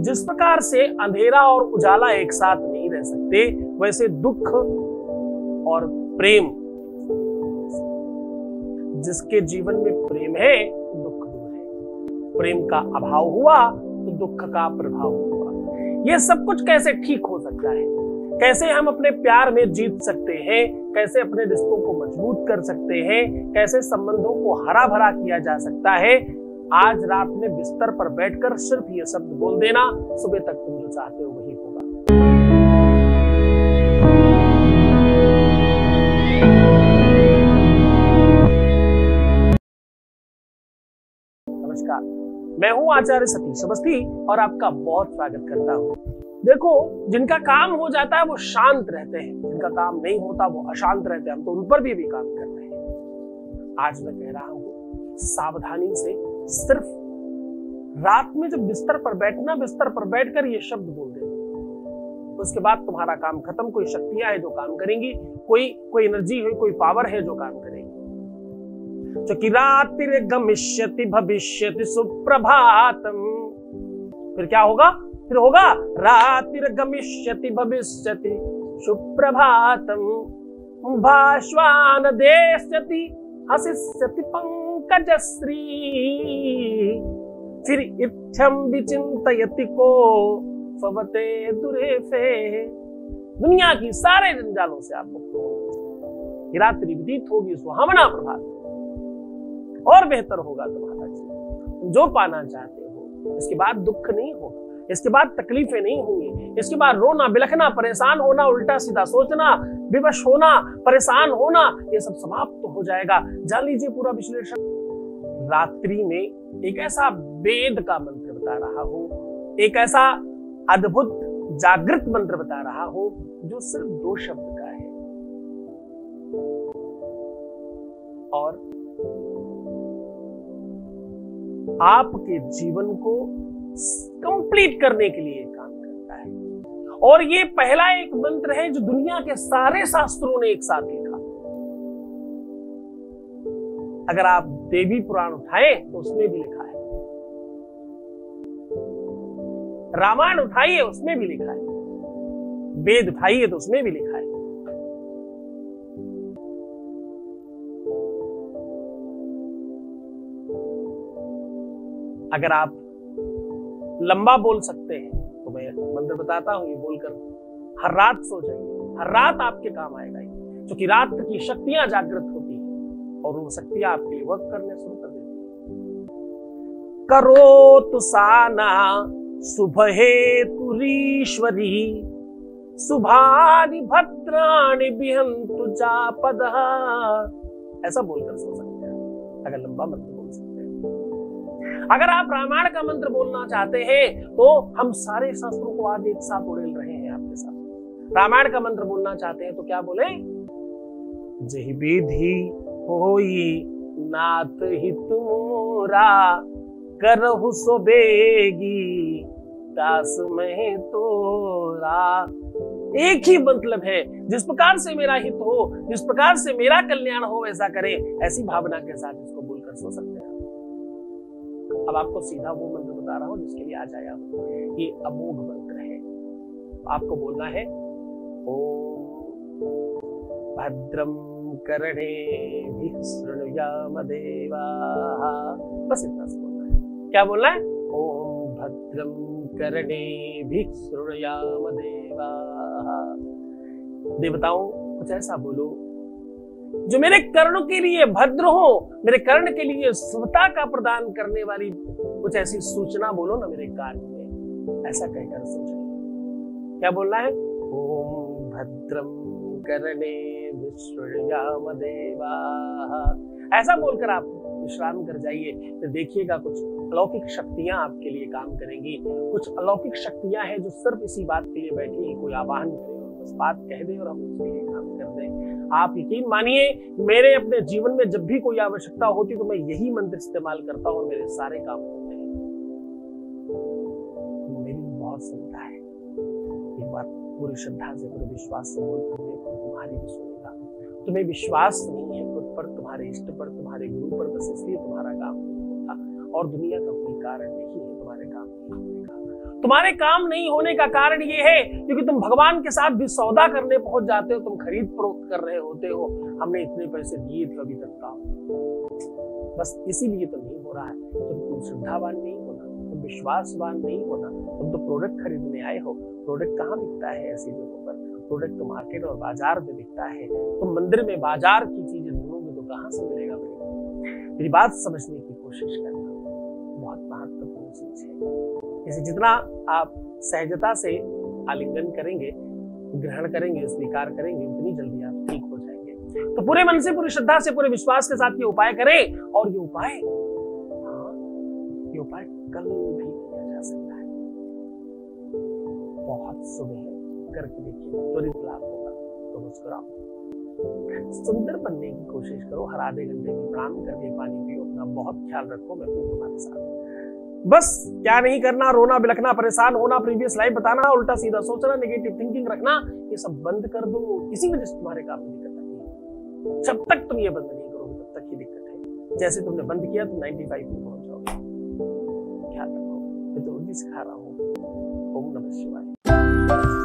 जिस प्रकार से अंधेरा और उजाला एक साथ नहीं रह सकते, वैसे दुख और प्रेम, जिसके जीवन में प्रेम है दुख दूर है, प्रेम का अभाव हुआ तो दुख का प्रभाव हुआ। यह सब कुछ कैसे ठीक हो सकता है? कैसे हम अपने प्यार में जीत सकते हैं? कैसे अपने रिश्तों को मजबूत कर सकते हैं? कैसे संबंधों को हरा भरा किया जा सकता है? आज रात में बिस्तर पर बैठकर सिर्फ ये शब्द बोल देना, सुबह तक तुम जो चाहते हो वही होगा। नमस्कार, मैं हूं आचार्य सतीश अवस्थी और आपका बहुत स्वागत करता हूं। देखो, जिनका काम हो जाता है वो शांत रहते हैं, जिनका काम नहीं होता वो अशांत रहते हैं। हम तो उन पर भी काम कर रहे हैं। आज मैं कह रहा हूं, सावधानी से सिर्फ रात में जब बिस्तर पर बैठना, बिस्तर पर बैठकर ये शब्द बोल देना, उसके बाद तुम्हारा काम खत्म। कोई शक्तियां हैं जो काम करेंगी, कोई एनर्जी है, कोई पावर है जो काम करेगी। जो कि रात्रि गमिष्यति भविष्यति सुप्रभातम, फिर क्या होगा? फिर होगा रात्रि गमिष्यति भविष्यति सुप्रभातम, भाष्वान देष्यति हसिष्यति पंकजश्री, फिर इत्थम विचिंतयति को फवते दुरेफे। दुनिया की सारे जंजालों से आप मुक्त होंगे, रात्रि व्यतीत होगी सुहावना प्रभात, और बेहतर होगा तुम्हारा जीवन। जो पाना चाहते हो, इसके बाद दुख नहीं होगा, इसके बाद तकलीफें नहीं होंगी, इसके बाद रोना बिलखना, परेशान होना, उल्टा सीधा सोचना, विवश होना, परेशान होना, ये सब समाप्त हो जाएगा। जान लीजिए पूरा विश्लेषण। रात्रि में एक ऐसा वेद का मंत्र बता रहा हूं, एक ऐसा अद्भुत जागृत मंत्र बता रहा हूं जो सिर्फ 2 शब्द का है और आपके जीवन को कंप्लीट करने के लिए काम करता है। और ये पहला एक मंत्र है जो दुनिया के सारे शास्त्रों ने एक साथ लिखा। अगर आप देवी पुराण उठाएं तो उसमें भी लिखा है, रामायण उठाइए उसमें भी लिखा है, वेद उठाइए तो उसमें भी लिखा है। अगर आप लंबा बोल सकते हैं तो मैं मंत्र बताता हूं, ये बोलकर हर रात सो जाइए, हर रात आपके काम आएगा। क्योंकि रात की शक्तियां जागृत होती हैं और वो शक्तियां आपके लिए वर्क करने शुरू कर देती हैं। करो तुसाना सुबहे तुरीश्वरी, शुभानि भद्राणि बिहन्तु जापदः। ऐसा बोलकर सो सकते हैं अगर लंबा मंत्र बोल सकते हैं। अगर आप रामायण का मंत्र बोलना चाहते हैं तो हम सारे शास्त्रों को आज एक साथ उड़ेल रहे हैं आपके साथ। रामायण का मंत्र बोलना चाहते हैं तो क्या बोले? जहि विधि होई नाथ हित मोरा, करहु सो बेगी दास में तोरा। एक ही मतलब है, जिस प्रकार से मेरा हित हो, जिस प्रकार से मेरा कल्याण हो, वैसा करें। ऐसी भावना के साथ इसको बोलकर सो सकते हैं। अब आपको सीधा वो मंत्र बता रहा हूं जिसके लिए आज आया हूं। ये अमोघ मंत्र है। आपको बोलना है ओम भद्रम कर्णेभिः शृणुयाम देवाः। बस इतना सा बोलना है। क्या बोलना है? ओम भद्रम कर्णेभिः शृणुयाम देवाः। देवताओं कुछ ऐसा बोलो जो मेरे कर्ण के लिए भद्र हो, मेरे कर्ण के लिए शुभता का प्रदान करने वाली कुछ ऐसी सूचना बोलो ना मेरे कान में। ऐसा कहकर सोचें। क्या बोलना है? ओम भद्रम कर्णेभिः शृणुयाम देवाः। ऐसा बोलकर आप विश्राम कर जाइए, तो देखिएगा कुछ अलौकिक शक्तियां आपके लिए काम करेंगी। कुछ अलौकिक शक्तियां हैं जो सिर्फ इसी बात के लिए बैठी है, कोई आवाहन करे और बस बात कह दे और हम उसके लिए काम कर दें। आप यकीन मानिए, मेरे अपने जीवन में जब भी कोई आवश्यकता होती तो मैं यही मंत्र इस्तेमाल करता हूं और मेरे सारे काम होते हैं। मेरी बहुत श्रद्धा है, एक बार पूरी श्रद्धा से, पूरे विश्वास से बोलकर देखो, तुम्हारी भी सुनेगा। तुम्हें विश्वास नहीं है खुद पर, तुम्हारे इष्ट पर, तुम्हारे गुरु पर, बस इसलिए तुम्हारा काम नहीं होता और दुनिया का कोई कारण नहीं है तुम्हारे काम नहीं होने का। तुम्हारे काम नहीं होने का कारण ये है क्योंकि तुम भगवान के साथ भी सौदा करने पहुंच जाते हो, तुम खरीद फरोख्त कर रहे होते हो, हमने इतने पैसे दिए थे अभी तक काम, बस इसीलिए तो नहीं हो रहा है। तुम श्रद्धावान नहीं होना, तुम विश्वासवान नहीं होना, तुम तो प्रोडक्ट खरीदने आए हो। प्रोडक्ट कहाँ बिकता है ऐसी जगहों पर? प्रोडक्ट तो मार्केट और बाजार में बिकता है। तुम मंदिर में बाजार की चीजें ढूंढोगे तो कहाँ से मिलेगा? मेरी बात समझने की कोशिश करना बहुत महत्वपूर्ण चीज है। इसे जितना आप सहजता से आलिंगन करेंगे, ग्रहण करेंगे, स्वीकार करेंगे, उतनी जल्दी आप ठीक हो जाएंगे। तो पूरे मन से, पूरी श्रद्धा से, पूरे विश्वास के साथ ये उपाय करें। और ये उपाय कल भी किया जा सकता है। बहुत सुबह करके देखिए, त्वरित लाभ होगा। तो मुस्कुराओ, सुंदर बनने की कोशिश करो। हर आधे घंटे में प्रणाम करके पानी पियो। अपना बहुत ख्याल रखो। मैं हूं तुम्हारे साथ। बस क्या नहीं करना, रोना, बिलखना, परेशान होना, प्रीवियस लाइफ बताना, उल्टा सीधा सोचना, नेगेटिव थिंकिंग रखना, ये सब बंद कर दो। इसी वजह से तुम्हारे काम में दिक्कत आती है। जब तक तुम ये बंद नहीं करोगे तब तक ही दिक्कत है। जैसे तुमने बंद किया तुम 95 में पहुंच जाओगे। ख्याल रखो। मैं तो सिखा रहा हूँ। ओम नमः शिवाय।